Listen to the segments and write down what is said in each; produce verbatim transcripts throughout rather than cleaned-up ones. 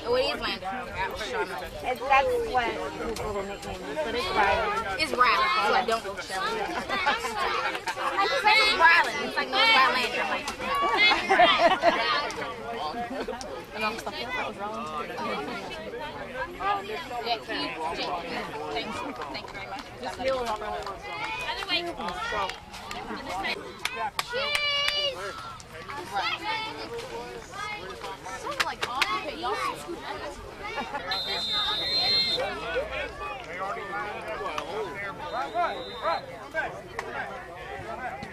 Oh, it is Landon. It's, that's what his little nickname is, but it's Rylan. It's Rylan, so I don't know Shelly. I just say it's Rylan. It's like, no, it's Rylander. I'm like, and I'm stuck. That was wrong. Yeah, can you, thanks. Thank you very much. Just feel it. Other way. Cheese! Something like coffee, but y'all can scoop that. They already lined up up there. Right, right, right. Come back. Come back.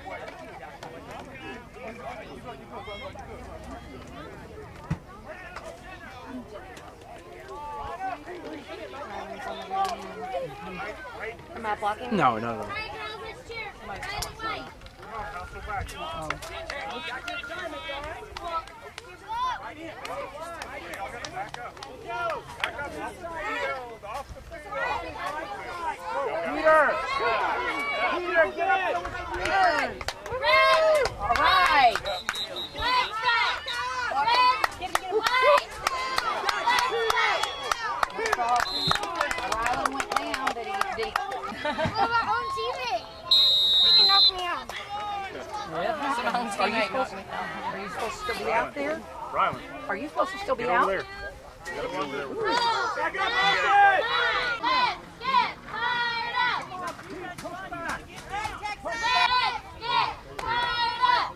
Am I blocking? No, no, no. Oh. Peter! Peter, get up! All right! Rylan went down. Did he? Did he? Oh, my own teammate. He can knock me out. Yeah. Are you supposed to, are you supposed to still be out there? Rylan. Are you supposed to still be Get out? over there. You gotta be over there with her. Let's get fired up. Let's get fired up.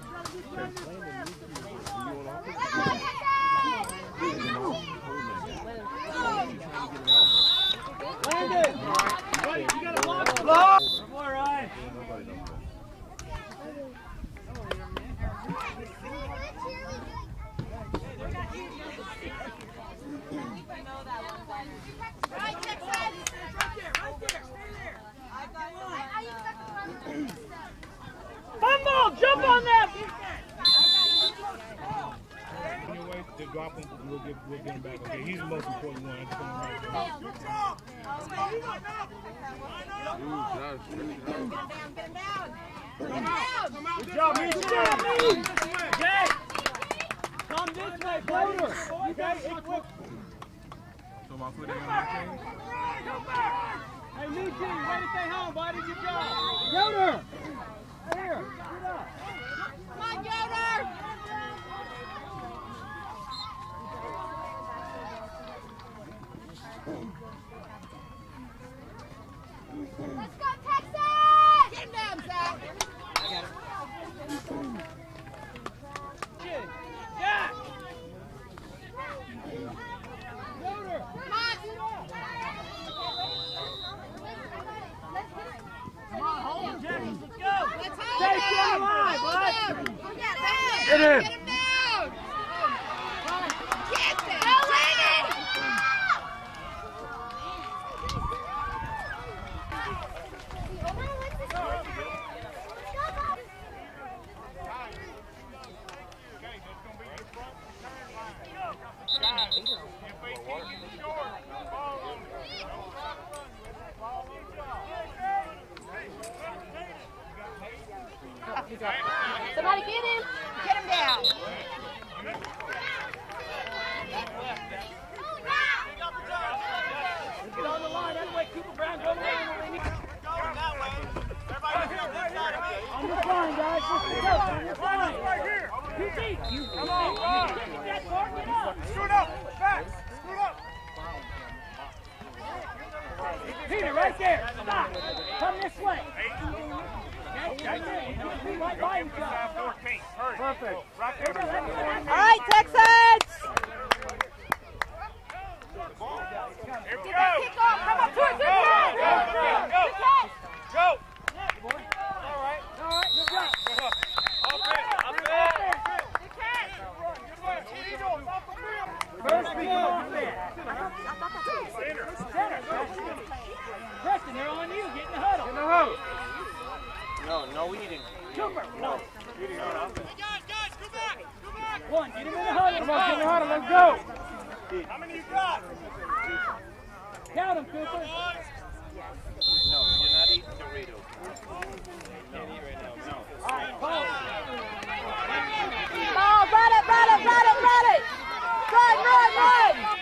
Landon! You gotta block him! Block! All right. Right, Texas! Right there, right there, stay there. Fumble! Jump on them! Anyway, to drop him, we'll get, we'll get him back. Okay, he's the most important one. I just want to make Good job! Good job, me too! Jay! Come this way, Floater! Okay, equip. So my foot ain't on my team? Hey, me too. Way to stay home, buddy. Good job. Yoder! Here, get up. Come on, Yoder! Let's go, Texas! Get him down, Zach. I got it. Chin. Jack! Yoder! Come on. Come on, hold him, Jackson, let's go! Let's hold Stay him. still alive, Hold bud. him. Get him. Get him. Get him down. Get him. Go, Landon. Somebody get him. Get him down. Get on the line. That way, Cooper Brown, go down. On this line, guys. Let's go. On this line. Right here. P T. Come on. Get that bar. Get up. Scoot up. Back. Scoot up. Peter, right there. Stop. Come this way. Right by each other. Perfect. All right, Texans! Here we Get that go. kick off. Come up to it. Good catch. Go. Good catch. Go. All right. All right. Good job. Up it. Up it. Good catch. First we go. Preston, they're on you. Get in the huddle. Get in the huddle. No, no eating. Cooper, no. Hey, guys, guys, go back. Go back. One, get him in the huddle. Come on, get in the huddle. Let's go. How many you got? Count them, Cooper. No, you're not eating Doritos. Can't eat right now. No. All right, Paul. Ball, run it, run it, run it, run it! Run, run, run!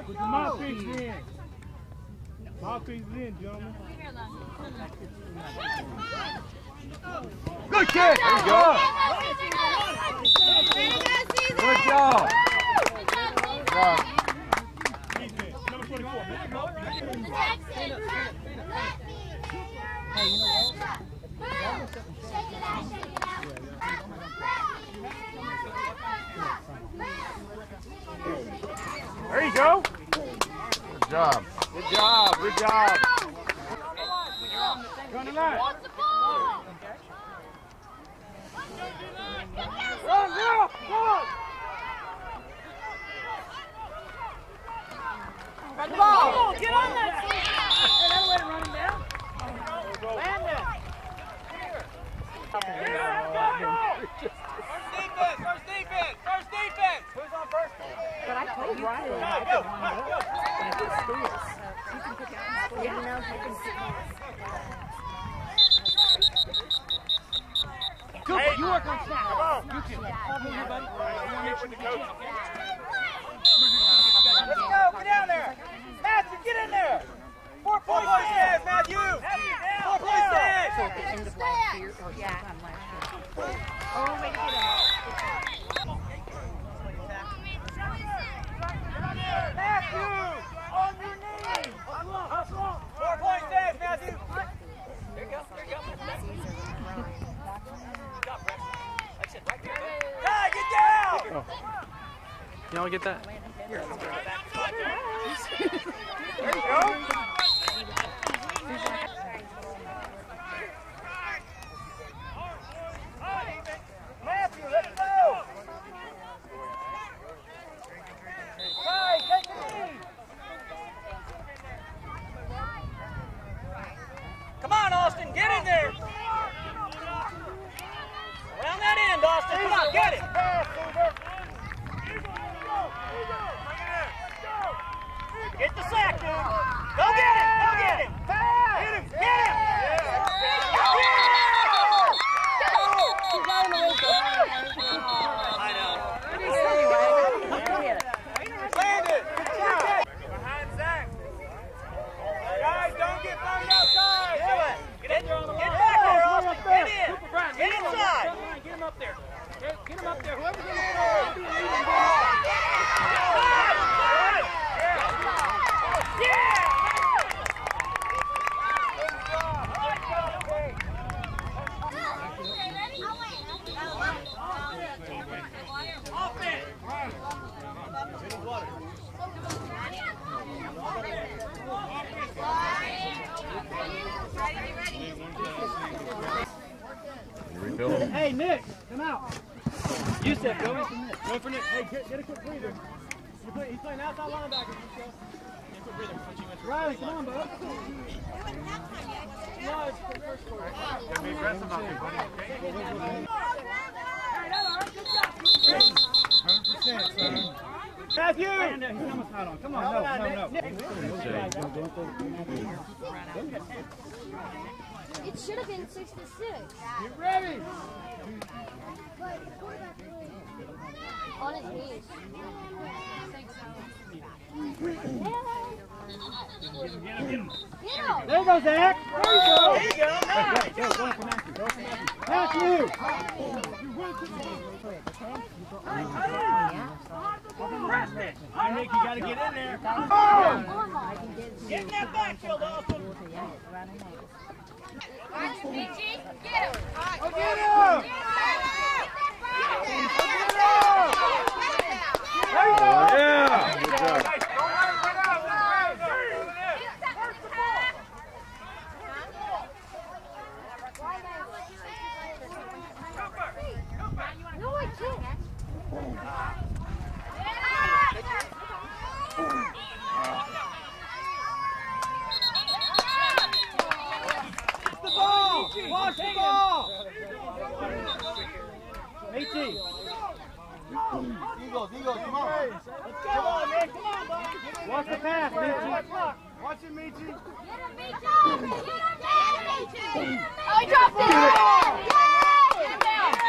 Put the mouthpiece in. Mouthpiece in, gentlemen. Good kick! There you go. Good job. Good job. Number twenty-four. Hey, you know what? Shake it out, shake it out. There you go. Good job. Good job. Good job. Run the line. What's the ball? Run, girl. Run. Run the ball. Come on, get on that. Hey, that way to run him down. Land it. First defense, first defense, first defense. Who's on first? But I told Riley I had to wind up. But if it's serious, you can pick it up. You know, you can see Cooper, you work on snap. Come on. You can. Come here, buddy. You want to make sure the coach. Let's go, get down there. Matthew, get in there. Four point six, Matthew. Four point six. so at the end of last year, or sometime last year. Oh, way to get him. Matthew, on your knees. Four point six, Matthew. There you go, there you go. That's it, right there. Ty, get down. Y'all get that? There you go. Matthew, let's go. Ty, take the lead. Come on, Austin, get in there. Around that end, Austin. Come on, get it. Get the sack, dude. Go get it. Go get it. Get him. Get him. I know. Land it. Behind Zach. Guys, don't get found outside. Get in there on the line. Get back there, Austin. Get in. Get inside. Get him up there. Get him up there. Whoever's going to be leading. Hey, Nick, come out. You said go. Go for Nick. Hey, get, get a quick breather. You play, he's playing outside linebacker. Get a quick breather. Riley, come on, bud. No, it's the first quarter. Gotta be aggressive out there, buddy. one hundred percent, son. Matthew! He's almost not on. Come on, no, no, no. It should have been six to six. Get ready! But the quarterback really on his knees. Get him, get him. Get him! There you go, Zach. There you go. There you go. Nice. Go, go for Matthew. Go for Matthew. Matthew! All right, Nick, you got to get in there. Oh! Get in that backfield, Austin. Get him! Go get him! There you go. Yeah. Good job. No, I can't. The ball! Watch the ball! Michi! Eagles, Eagles, come on! Let's go! Come on, man, come on, buddy! Watch the pass, Michi! Watch it, Michi! Oh, he dropped it!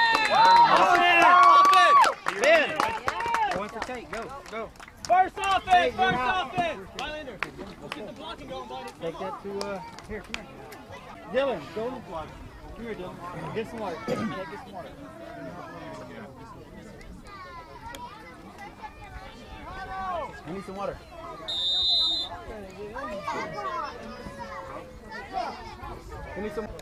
Off it! Ben! Points to take, go, go! First offense. Hey, first offense. Rylander, let's get the blocking going, buddy. Take that to, uh, here, come here. Dylan, go in the block. Come here, Dylan. Get some water. Take get some water. I need some water. Give me some.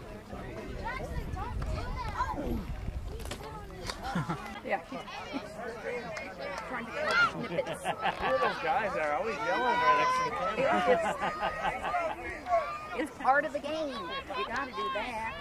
Yeah, he's, he's trying to get snippets. Those guys are always yelling right next to the camera. It's, it's part of the game. You got to do that.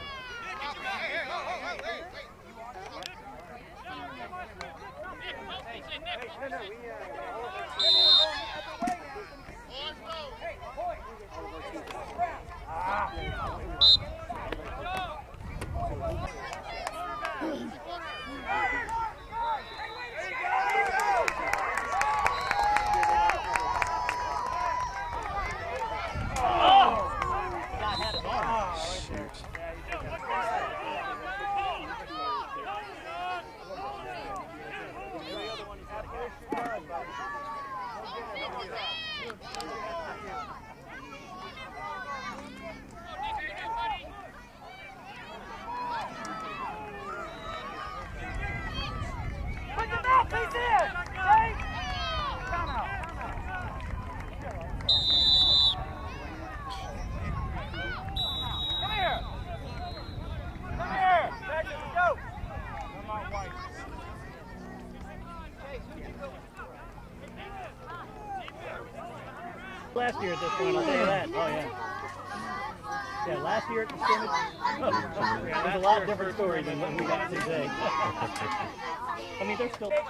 Last year at this point, I'll tell you that. Oh, yeah. Yeah, last year at the scrimmage, it was a lot different story than what we got today. I mean, they're still...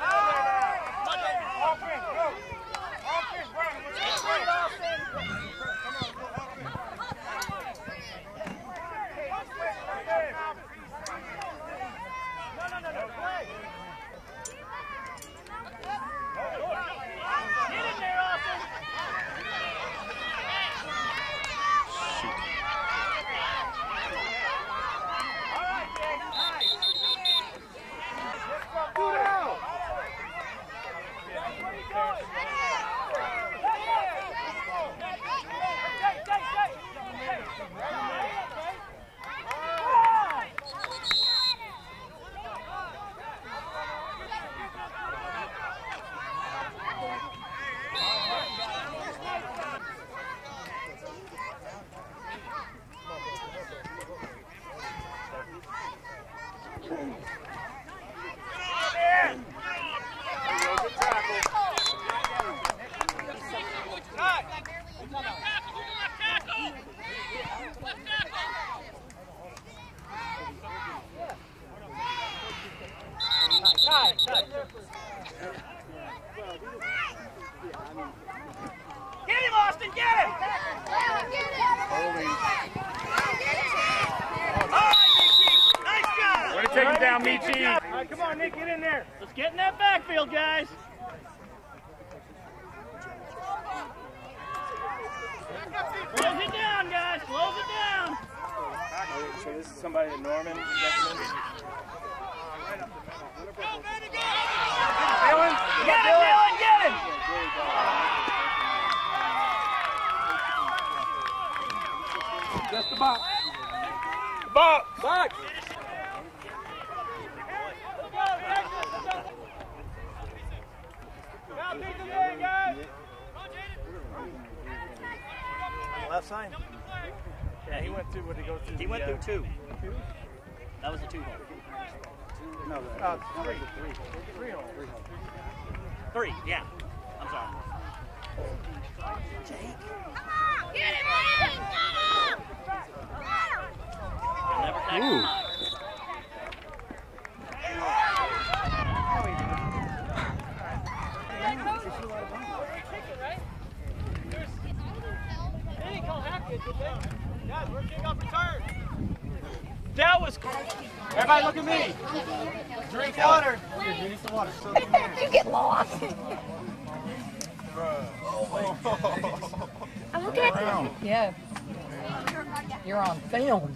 Take him down, Michi. All right, come on, Nick, get in there. Let's get in that backfield, guys. Close it down, guys. Close it down. So this is somebody that Norman recommended. Dylan, Get him, Dylan, get him. Just the box. box. Box. Left side. Yeah, he went through. What did he go through? He the, went uh, through two. That was a two hole. No, uh, three. Three. Three hole. Three hole. Three, yeah. I'm sorry. Get him, man! Never tackle him. That was cool. Everybody look at me. Drink water. Here, drink some water. You get lost. I'm looking at you. Yeah. You're on film.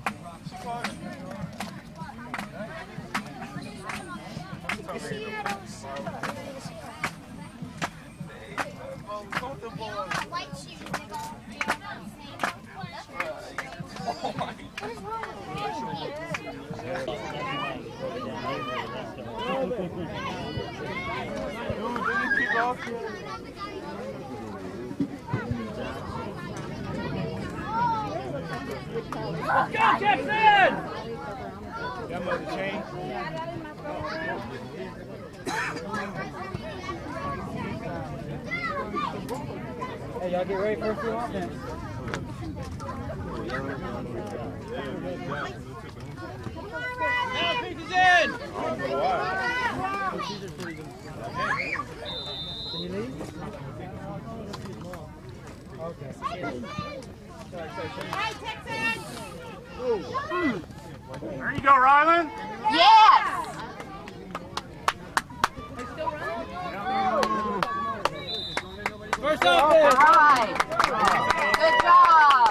White shoes, nigga. Oh my Let's go, Texans! Got my chain. Hey, y'all get ready for a few offense. Now pieces in! I don't know why. Can you leave? Okay. Hey, Texans! There you go, Rylan. Yes! First All offense! right. Good job.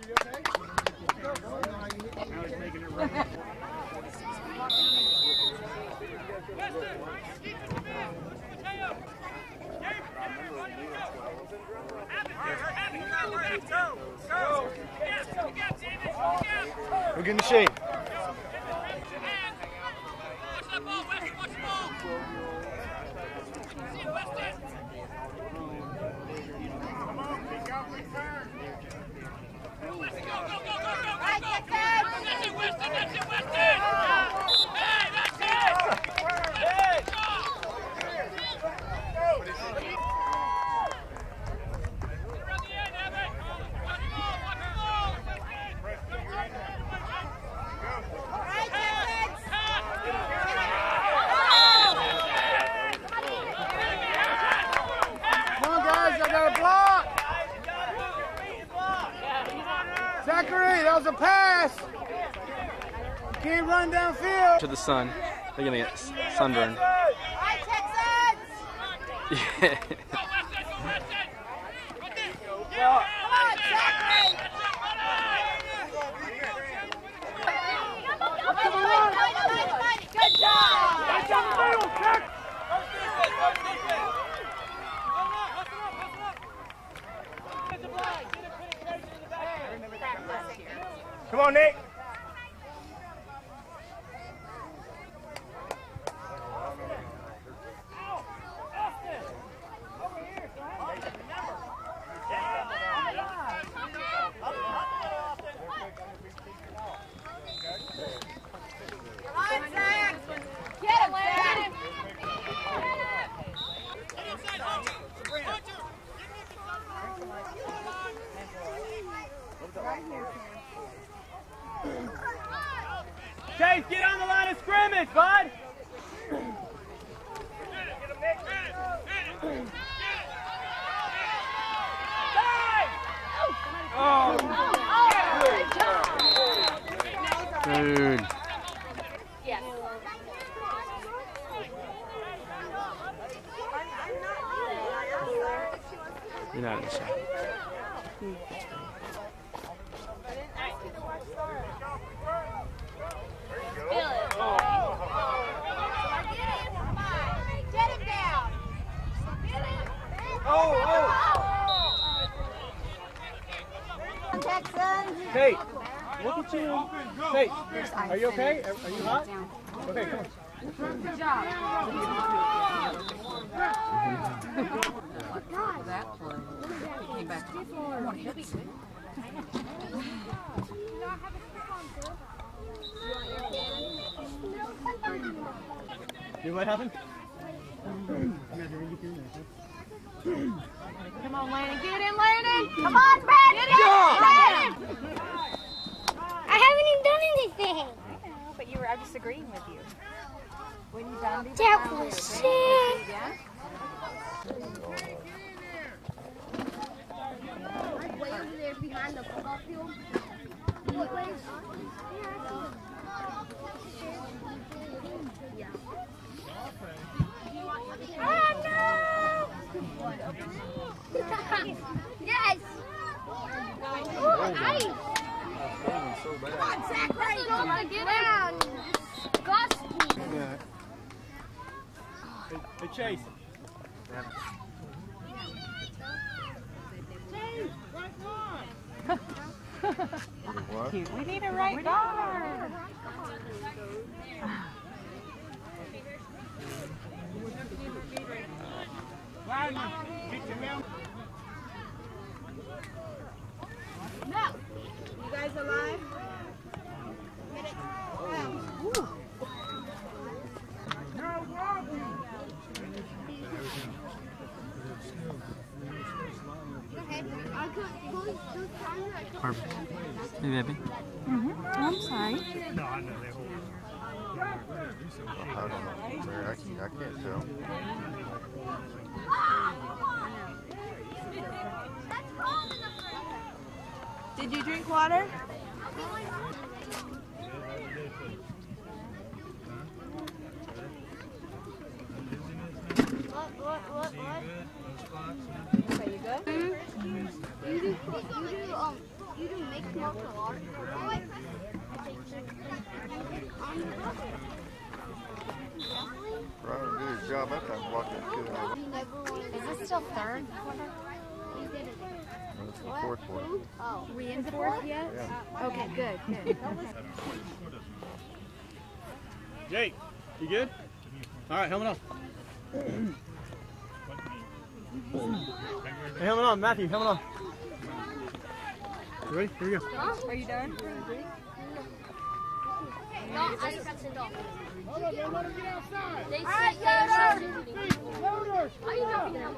We're getting the shape. Zachary, that was a pass. You can't run downfield. To the sun. They're gonna get sunburned. Hi, Texans! Yeah. Come on, Zachary! Good job! Right down the middle, check. Come on, Nick. Come on, Zach! Get him, Zach! Chase, get on the line of scrimmage, bud! Dude. Yes. You're not in the shot. Get him down! Oh, oh. Texans! Hey, look at you. Hey, are you okay? Are, are you hot? Okay, come on. Good job. That play. He came back. Come on, hit me. See what happened? Come on, Landon. Get in, Landon. Come on, Brad. Get in. Landon. I haven't even done anything. I know, but you were. I'm just agreeing with you. When you done, That was sick. yeah. Way over there behind the football field. What way? Yeah. Oh no! Yes. Oh, nice. Come on, Zachary. Get down. Disgusting. Hey, hey Chase. What? We need a right guard. You guys alive? Perfect. Hey, baby. Mm-hmm. I'm sorry. No, I know they hold. I don't know. Mary, I, can't- I can't tell. Did you drink water? What, what, what, what? Okay, you good? You do, you do, um, you do make martial arts. What? Ryan did his job that time watching that kid. You never wanted Is this still third quarter? You did it. It's the fourth one. Oh. We in fourth yet? Yeah. Okay, good, good. Jake, you good? All right, helmet on. Hey, helmet on, Matthew, helmet on. You ready? Here we go. Are you done? No, I just got sent off. Hold on, don't let him get outside. They All right, said they Yoder. said Loaders. Are you jumping out?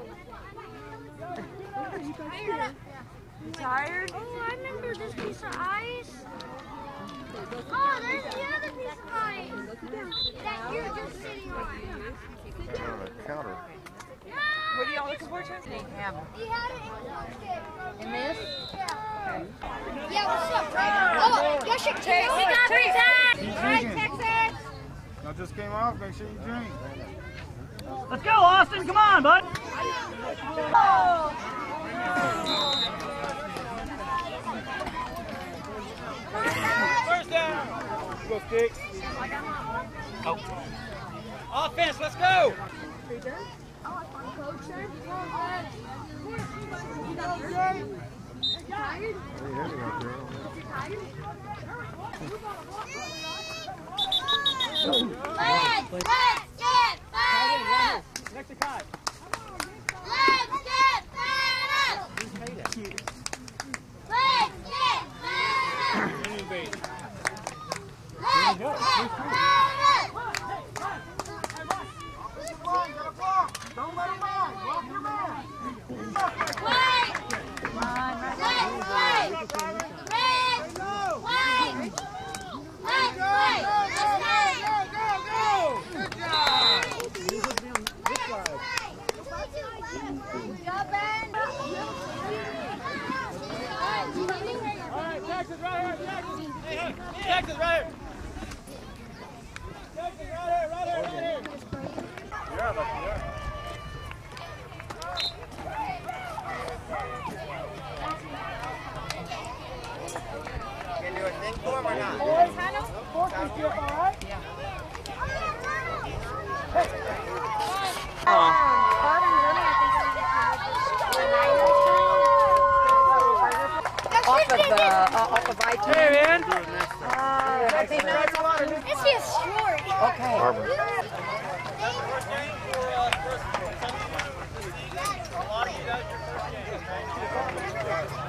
You tired? Oh, I remember this piece of ice. Oh, there's the other piece of ice that you're just sitting on. They're on a counter. What are y'all looking for, Chelsea? Hammer. He had it in the In this? Yeah. Yeah, what's up, Brandon? Oh, y'all should take We got three times! All right, Texas. Y'all just came off. Make sure you drink. Let's go, Austin. Come on, bud. First down. Go, Sticks. Offense, let's go. Pretty heavy out there. Let's, let's get fired up. Next to Kai. Let's get fired up. Let's get fired up. Let's get fired up. Don't let him out. Walk him out. White. Let's play. Red. White. Let's play. Let's play. Go, go, go. Good job. Good job, Ben. All right, Texas right here, Texas. Hey, Texas right here. Texas right here, right here, right here. Yeah, that's yeah. Can you do a thing for him or not? Boys, Hannah? Fourth is still all right? Yeah. Off of the, uh, off of I two. Hey, man. Uh, I think that's This is short. okay. Harvard. First game for uh, first. A lot of you guys, your first game.